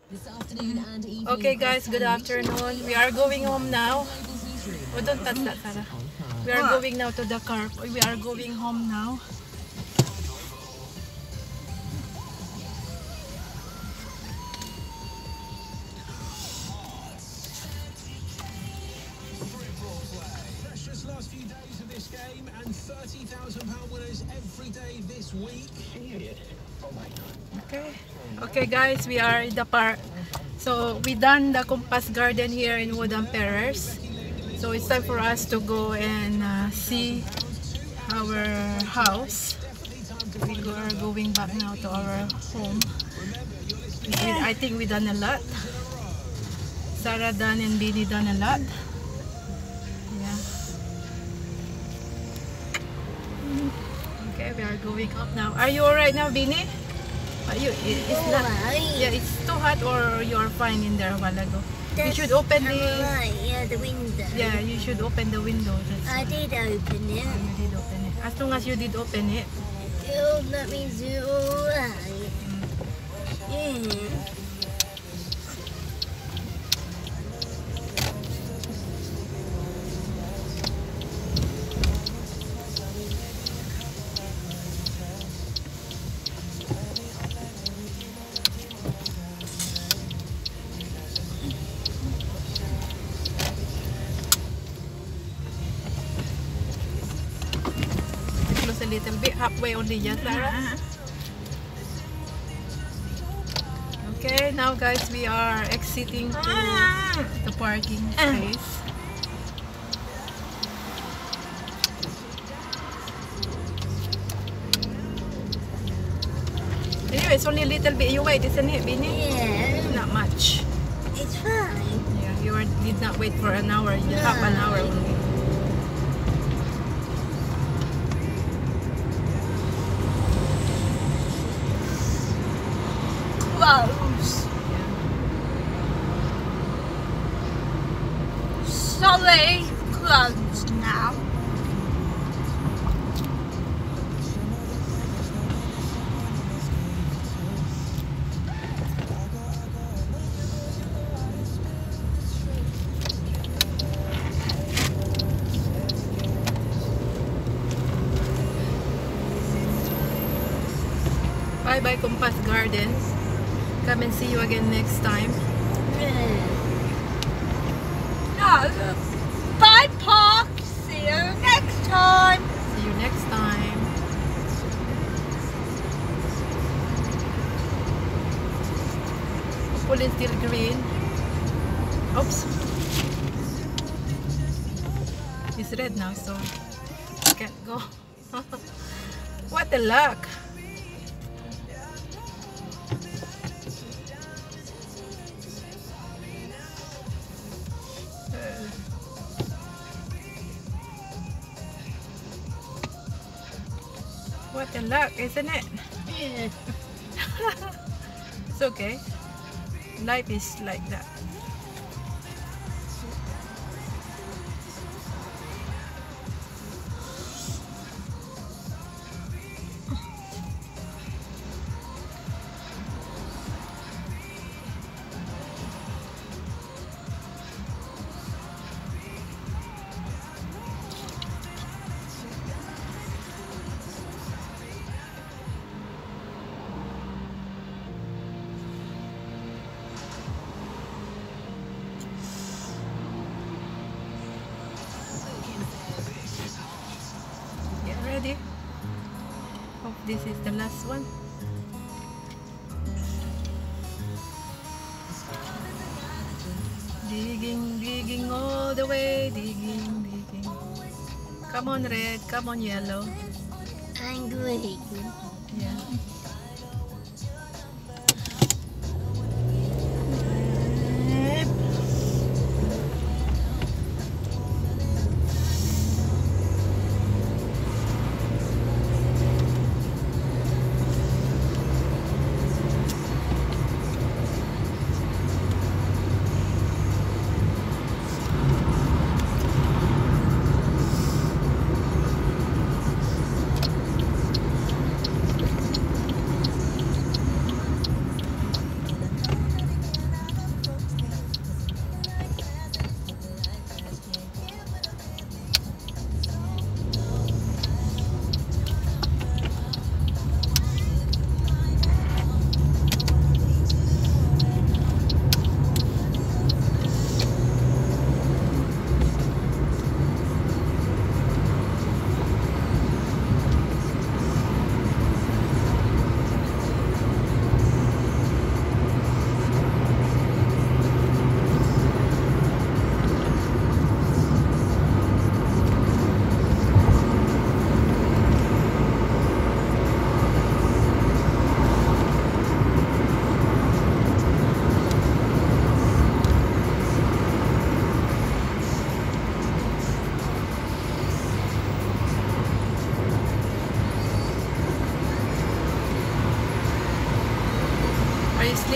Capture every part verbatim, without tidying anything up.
Okay guys, good afternoon. We are going home now. Oh, don't touch that, Sarah. We are going now to the car. We are going home now. Precious last few days of this game and thirty thousand pound winners every day this week. Okay. Okay guys, we are in the park. So we done the Compass Garden here in Wood Emperors. So it's time for us to go and uh, see our house. We go, are going back now to our home. We, I think we done a lot. Sarah done and Billy done a lot. Yeah. Okay, we are going up now. Are you alright now, Bini? Are you, it's not, yeah, it's too hot or you're fine in there a while ago? You should open the, yeah, the window. yeah, you should open the window. That's I did open it. you did open it. As long as you did open it. Oh, that means you're alright. Yeah. Close a little bit, halfway only, yes, Sarah? Okay, now guys, we are exiting to the parking space. Anyway, it's only a little bit you wait, isn't it, Bini? Yeah, Not much. it's fine. Yeah, you are, did not wait for an hour, just half an hour only. Close. Sorry, closed now. Bye bye Compass Gardens. Come and see you again next time. No. Bye, Park. See you next time. See you next time. Hopefully still green. Oops. It's red now, so I can't go. What a luck. What a luck, isn't it? Yeah. It's okay. Life is like that. Get ready. Hope this is the last one. Digging, digging all the way, digging, digging. Come on red, come on yellow. And green. Yeah.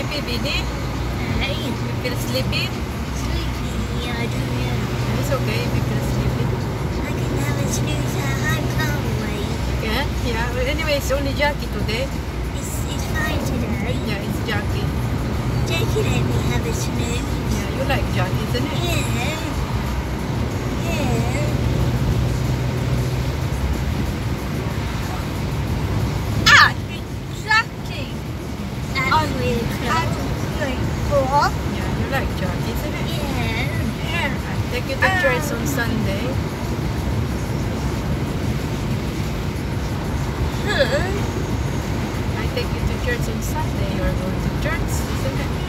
sleepy, Bini? Hey, You feel sleepy? sleepy. I don't know. It's okay if you feel sleepy. I can have a snooze at home, can't we? Yeah, yeah. But anyway, it's only Jackie today. It's, it's fine today. Yeah, it's Jackie. Jackie let me have a snooze. Yeah, you like Jackie, isn't it? Yeah. Yeah. Ah, exactly. That's really close. Yeah, you like Jackie, isn't it? Yeah. Yeah. I take you to church on Sunday. I take you to church on Sunday. You're going to church, isn't it?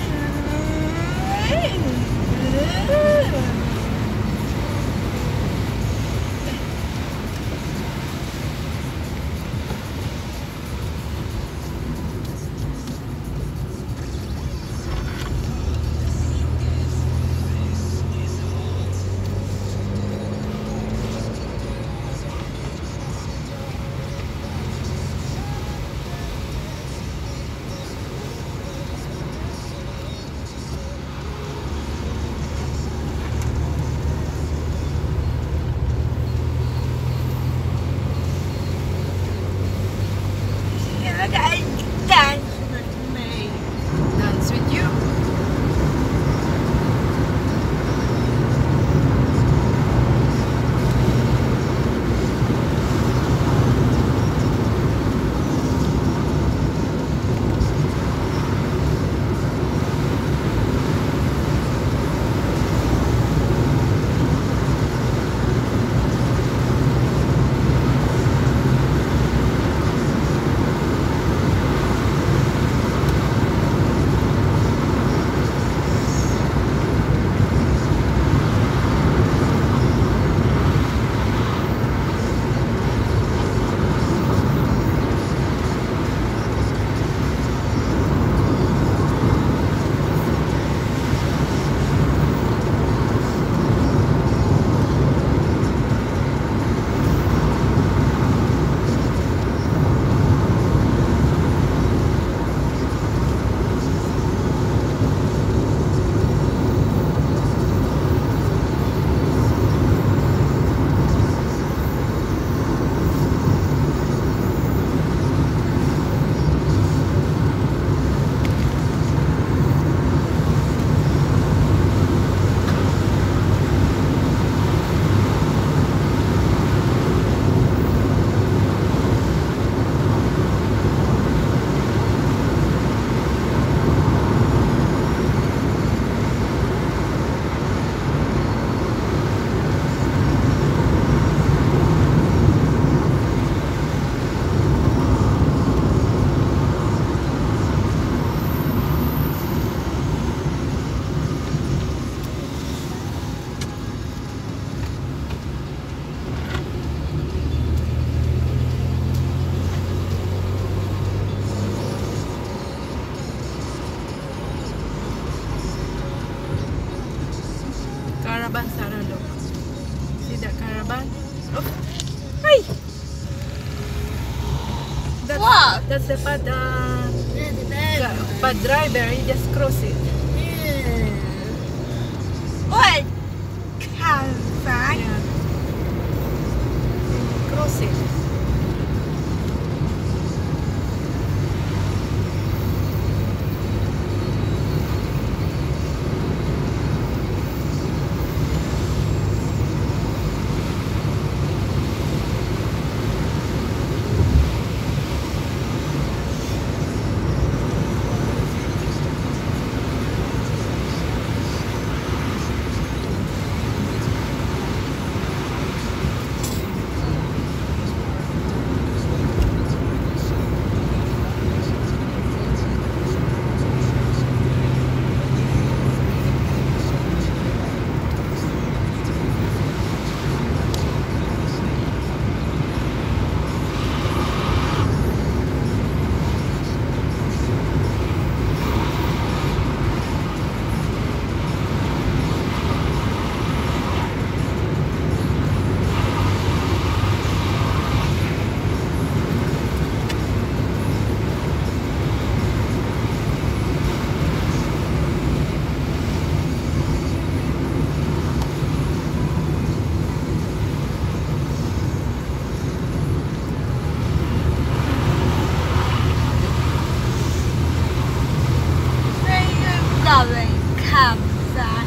Dance with me. Dance with you. Caravan Saralo. See that caravan? Oh. Hi! That's, What? That's the pad, uh, There's a bird. pad driver. He just cross it. Yeah. What? Caravan? Yeah. Cross it. Sorry, caravan.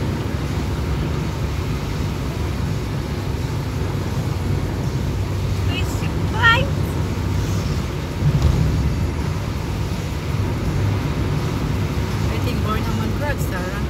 It's right. I think born naman crowd, Sarah.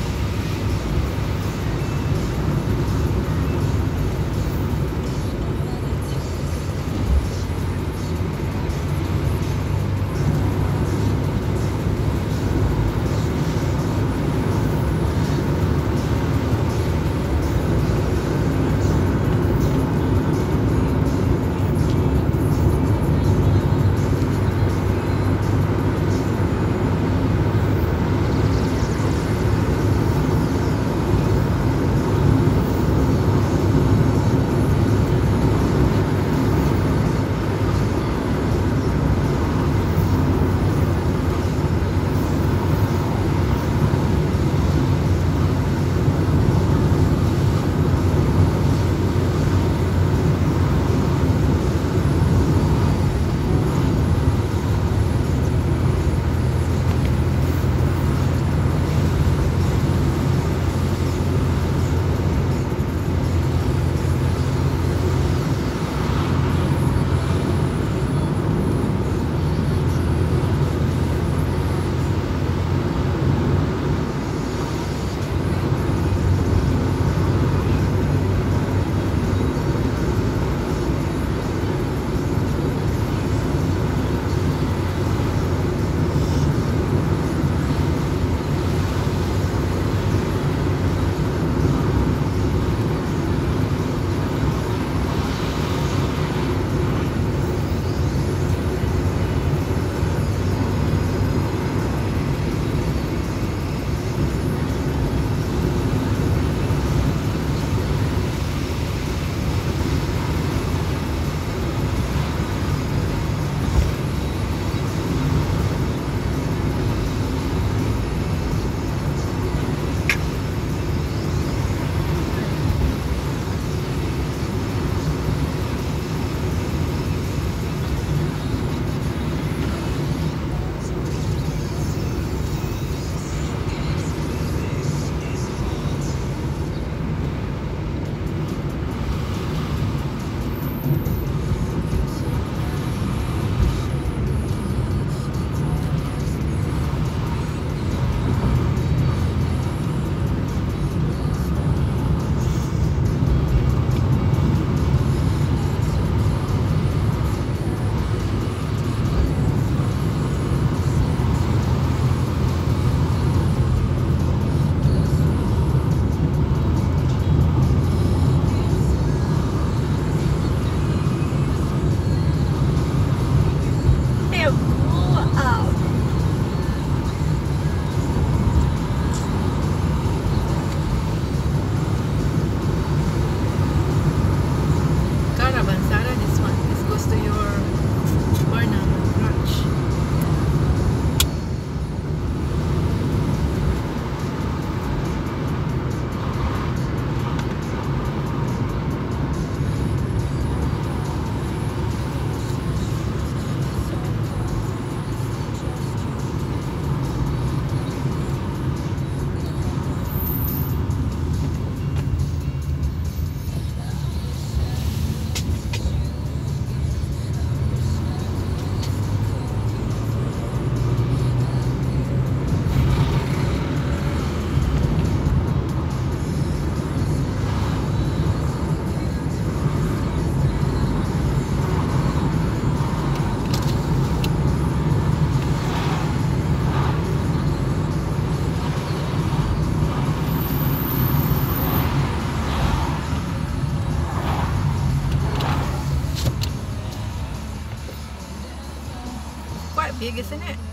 Big, isn't it?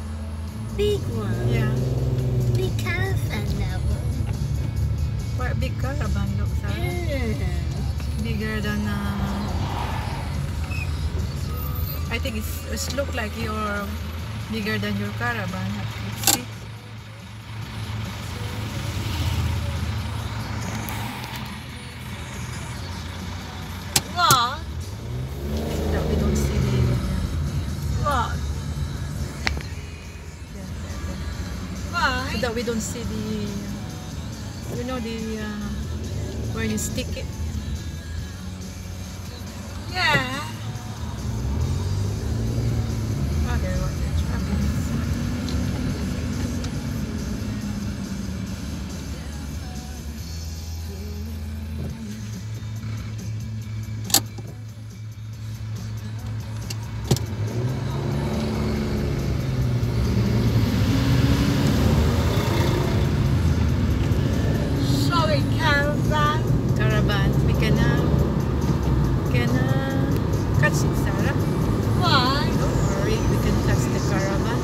Big one. Yeah. Big caravan level. Quite big caravan looks like. Yeah. Bigger than uh, I think it's, it's look like you're bigger than your caravan. Let's see. What? That we don't see the What? yeah, yeah, yeah. What? so that we don't see the, uh, you know, the uh, where you stick it. Yeah. Oh, there was the traffic. Sorry, caravan. Caravan. We can, uh, can uh, catch it, Sarah. Why? Don't worry, we can catch the caravan.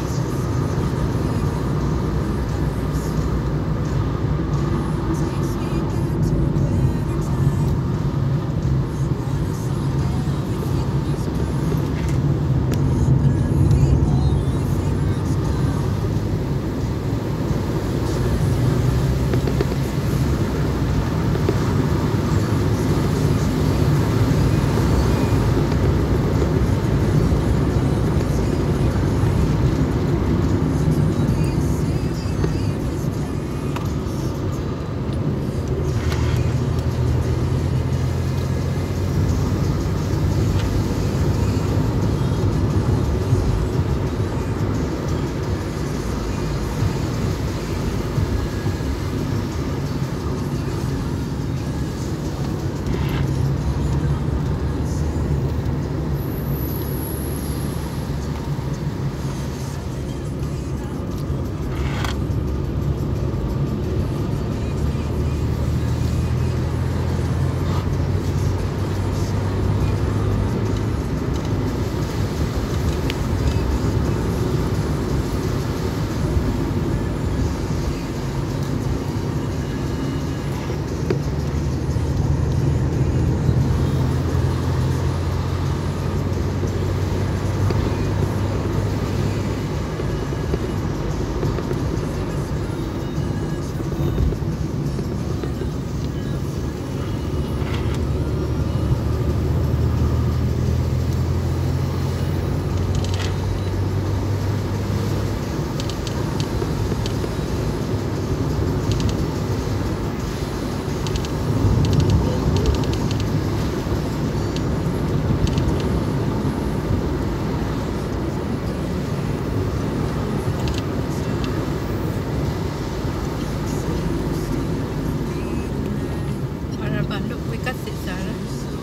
Caravan, look, we catch it, Sarah.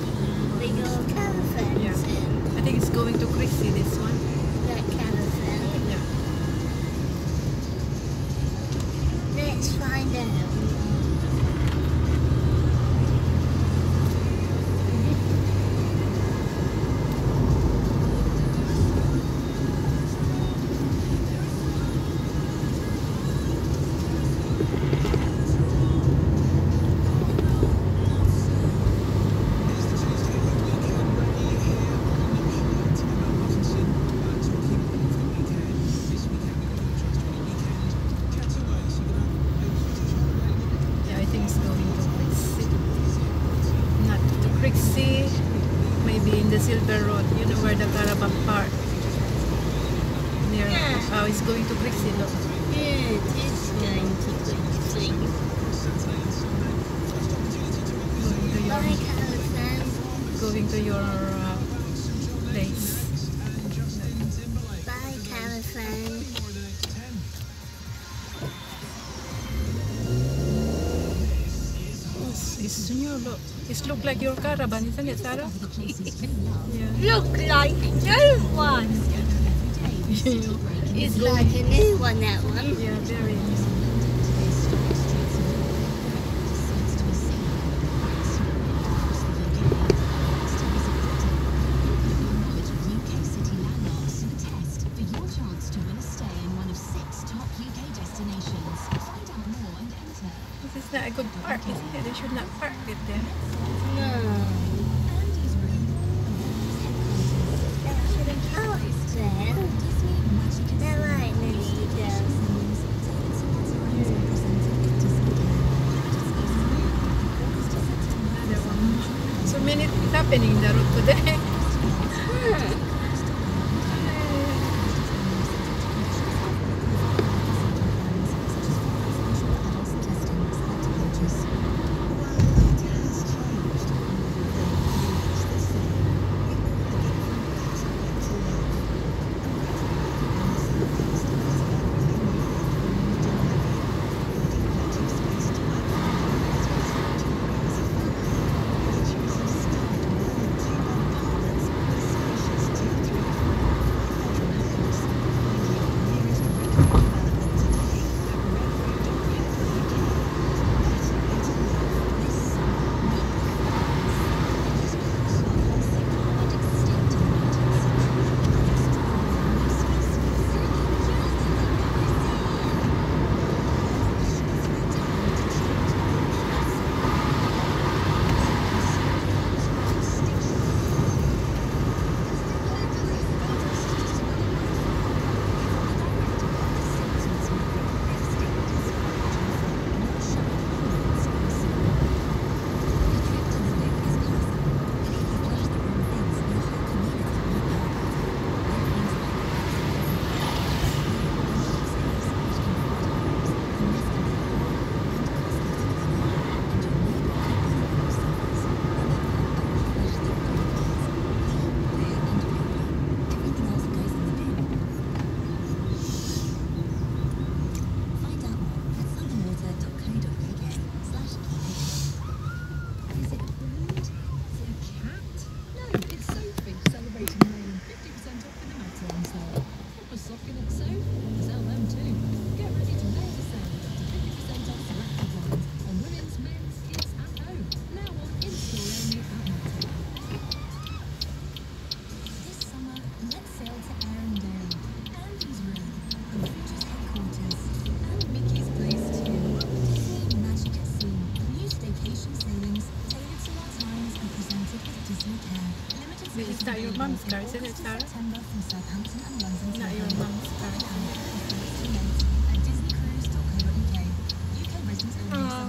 We go caravan. Yeah. I think it's going to Chrissy, this one. That caravan. Yeah. Let's find out. Yeah, I think it's going to Chrissy. Not to Chrissy. Maybe in the Silver Road, you know where the caravan park. Near. Yeah. Oh, it's going to Chrissy, look. Yeah, it is going to be sing. Going to Bye, your, caravan. going to your uh, place. Bye, caravan. It's, it's new, look. It look like your caravan, isn't it, Sarah? Yeah. Look like new one. It's like a new one, that one. Yeah, very new. This is not a good park, isn't it? They should not park it there. No. That shouldn't park there. They're right, Nanita. Another one. So many things happening in the road today. Hmm. not your mom's car, isn't it, Sarah? Not your mom's car. Um,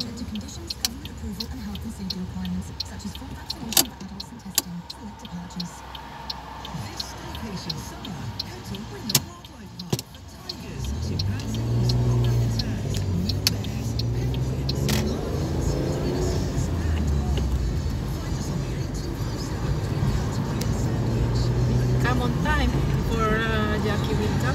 This staycation summer, head to Winner Wildlife Park for tigers, chimpanzees, orangutans, new bears, penguins, lions, dinosaurs, and more. Find us on the eight two five seven between Canterbury and Sandwich. Come on time before uh, Jackie will come.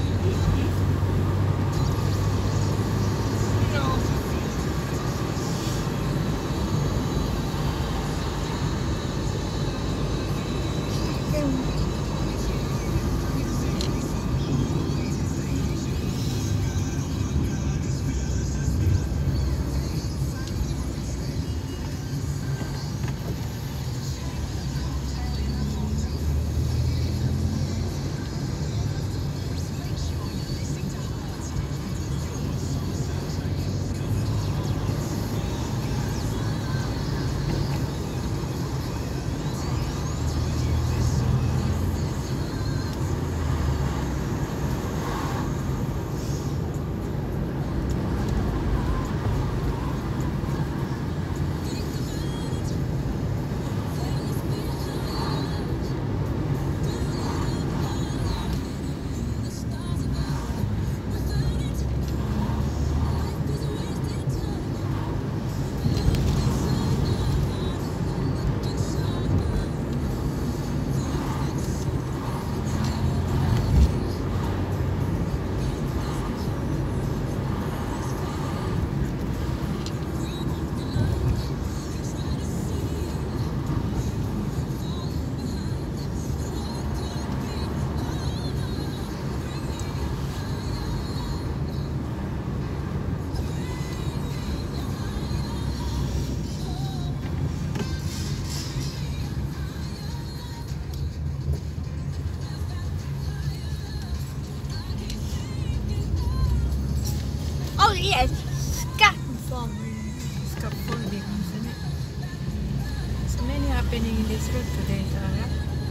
oh yes, scaffolding. Scaffolding, isn't it? So many happening in this road today, Sarah.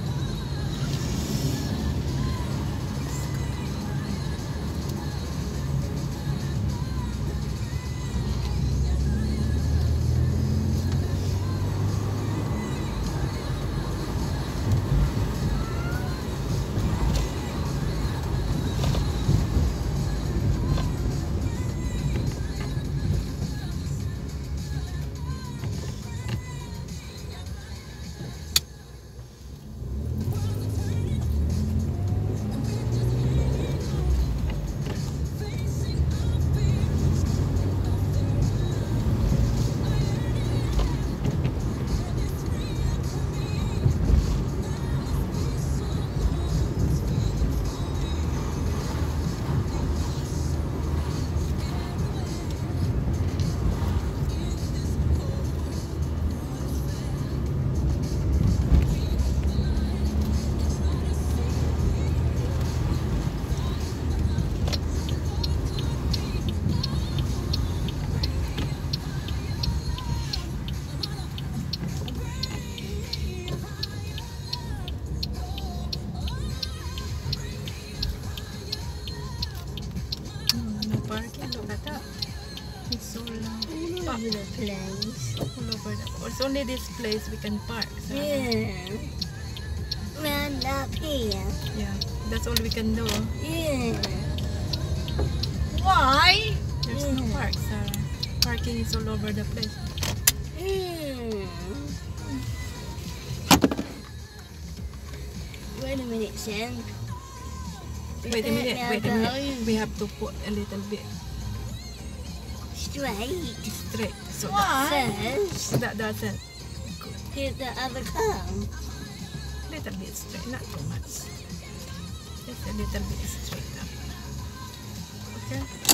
Parking, look at that. It's so long. All over the place. All over the, it's only this place we can park. So Yeah. Round up here. yeah, that's all we can do. Yeah. Why? There's no park, Sarah. Parking is all over the place. Hmm. Wait a minute, Sam. Wait a minute, wait a minute. We have to put a little bit Straight. straight. So First, that, that doesn't go. hit the other car. Little bit straight, not too much. Just a little bit straight up. Okay?